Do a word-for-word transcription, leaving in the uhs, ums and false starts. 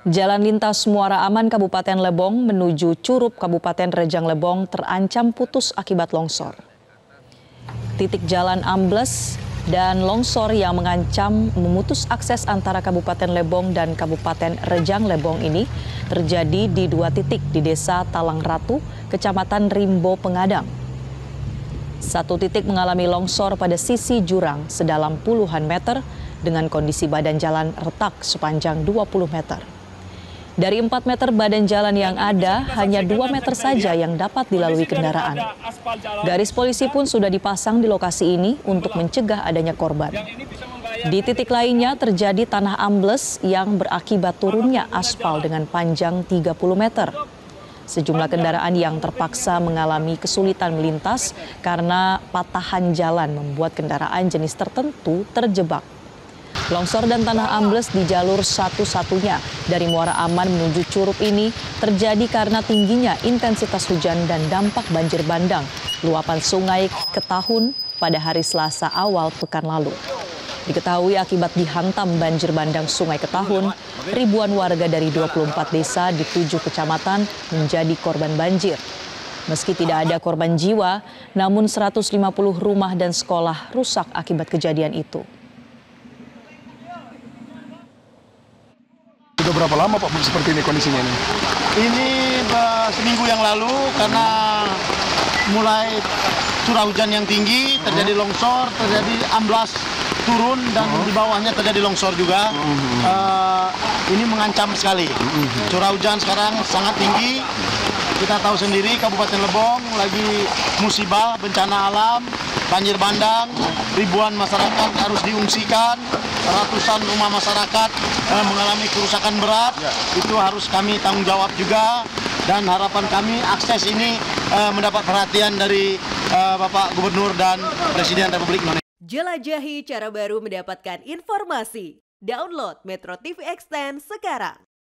Jalan lintas Muara Aman Kabupaten Lebong menuju Curup Kabupaten Rejang Lebong terancam putus akibat longsor. Titik jalan ambles dan longsor yang mengancam memutus akses antara Kabupaten Lebong dan Kabupaten Rejang Lebong ini terjadi di dua titik di Desa Talang Ratu, Kecamatan Rimbo Pengadang. Satu titik mengalami longsor pada sisi jurang sedalam puluhan meter dengan kondisi badan jalan retak sepanjang dua puluh meter. Dari empat meter badan jalan yang ada, hanya dua meter saja yang dapat dilalui kendaraan. Garis polisi pun sudah dipasang di lokasi ini untuk mencegah adanya korban. Di titik lainnya terjadi tanah ambles yang berakibat turunnya aspal dengan panjang tiga puluh meter. Sejumlah kendaraan yang terpaksa mengalami kesulitan melintas karena patahan jalan membuat kendaraan jenis tertentu terjebak. Longsor dan tanah ambles di jalur satu-satunya dari Muara Aman menuju Curup ini terjadi karena tingginya intensitas hujan dan dampak banjir bandang luapan sungai Ketahun pada hari Selasa awal pekan lalu. Diketahui akibat dihantam banjir bandang sungai Ketahun, ribuan warga dari dua puluh empat desa di tujuh kecamatan menjadi korban banjir. Meski tidak ada korban jiwa, namun seratus lima puluh rumah dan sekolah rusak akibat kejadian itu. Sudah berapa lama Pak seperti ini kondisinya ini? Ini uh, seminggu yang lalu karena mulai curah hujan yang tinggi, terjadi longsor, terjadi amblas turun dan uh-huh. di bawahnya terjadi longsor juga. Uh-huh. Uh, ini mengancam sekali. Uh-huh. Curah hujan sekarang sangat tinggi. Kita tahu sendiri Kabupaten Lebong lagi musibah, bencana alam, banjir bandang, ribuan masyarakat harus diungsikan, ratusan rumah masyarakat eh, mengalami kerusakan berat, ya. Itu harus kami tanggung jawab juga, dan harapan kami akses ini eh, mendapat perhatian dari eh, Bapak Gubernur dan Presiden Republik Indonesia. Jelajahi cara baru mendapatkan informasi. Download Metro T V Extend sekarang.